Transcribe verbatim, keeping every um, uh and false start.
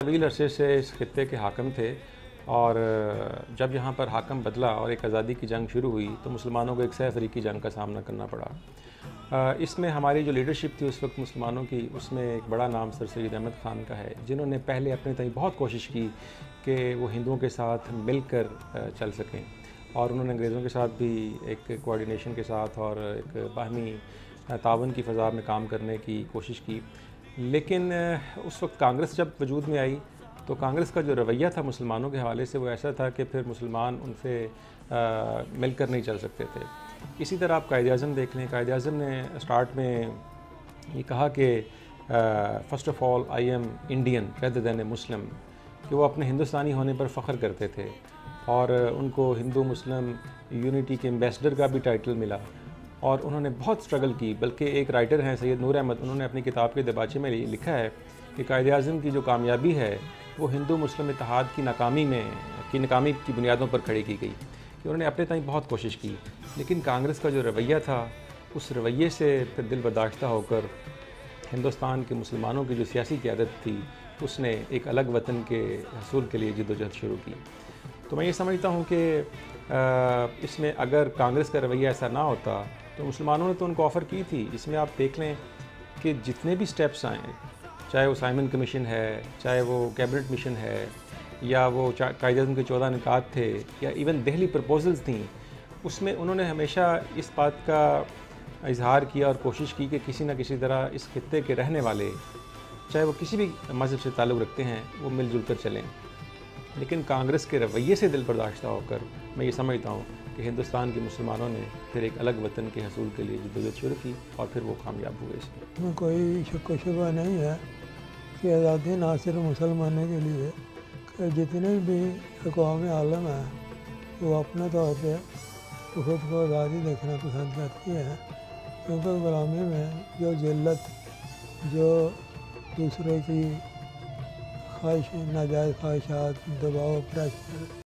طویل عرصے سے اس خطے کے حاکم تھے اور جب یہاں پر حاکم بدلا اور ایک آزادی کی جنگ شروع ہوئی تو مسلمانوں کو ایک سہ فریقی جنگ کا سامنا کرنا پڑا۔ اس میں ہماری جو لیڈرشپ تھی اس وقت مسلمانوں کی، اس میں ایک بڑا نام سر سید احمد خان کا ہے، جنہوں نے پہلے اپنے تئیں بہت کوشش کی کہ وہ ہندوؤں کے ساتھ مل کر چل سکیں، اور انہوں نے انگریزوں کے ساتھ بھی ایک کوآرڈینیشن کے ساتھ اور ایک باہمی تعاون کی فضا میں کام کرنے کی کوشش کی۔ لیکن اس وقت کانگریس جب وجود میں آئی تو کانگریس کا جو رویہ تھا مسلمانوں کے حوالے سے وہ ایسا تھا کہ پھر مسلمان ان سے مل کر نہیں چل سکتے تھے۔ اسی طرح آپ قائد اعظم دیکھ لیں، قائد اعظم نے اسٹارٹ میں یہ کہا کہ first of all I am Indian rather than a Muslim, کہ وہ اپنے ہندوستانی ہونے پر فخر کرتے تھے اور ان کو ہندو مسلم یونٹی کے ایمبیسڈر کا بھی ٹائٹل ملا، اور انہوں نے بہت سٹرگل کی۔ بلکہ ایک رائٹر ہیں سید نور احمد، انہوں نے اپنی کتاب کے دباچے میں لکھا ہے کہ قائد اعظم کی جو کامیابی ہے وہ ہندو مسلم اتحاد کی ناکامی میں کی ناکامی کی بنیادوں پر کھڑی کی گئی، کہ انہوں نے اپنے تئیں بہت کوشش کی، لیکن کانگریس کا جو رویہ تھا اس رویے سے پھر دل برداشتہ ہو کر ہندوستان کے مسلمانوں کی جو سیاسی قیادت تھی اس نے ایک الگ وطن کے حصول کے لیے جد و جہد شروع کی۔ تو میں یہ سمجھتا ہوں کہ اس میں اگر کانگریس کا رویہ ایسا نہ ہوتا تو مسلمانوں نے تو ان کو آفر کی تھی۔ اس میں آپ دیکھ لیں کہ جتنے بھی سٹیپس آئیں، چاہے وہ سائمن کمیشن ہے، چاہے وہ کیبنٹ مشن ہے، یا وہ قائد اعظم کے چودہ نکات تھے، یا ایون دہلی پرپوزلز تھیں، اس میں انہوں نے ہمیشہ اس بات کا اظہار کیا اور کوشش کی کہ کسی نہ کسی طرح اس خطے کے رہنے والے، چاہے وہ کسی بھی مذہب سے تعلق رکھتے ہیں، وہ مل جل کر چلیں۔ لیکن کانگریس کے رویے سے دل برداشتہ ہو کر میں یہ سمجھتا ہوں کہ ہندوستان کے مسلمانوں نے پھر ایک الگ وطن کے حصول کے لیے جدوجہد شروع کی اور پھر وہ کامیاب ہوئے۔ اس میں کوئی شک و شبہ نہیں ہے کہ آزادی نہ صرف مسلمانوں کے لیے، کہ جتنے بھی اقوام عالم ہیں وہ اپنے طور پہ خود کو آزادی دیکھنا پسند کرتی ہے، کیونکہ غلامی میں جو ذلت، جو دوسرے کی خواہش، ناجائز خواہشات، دباؤ، پریشر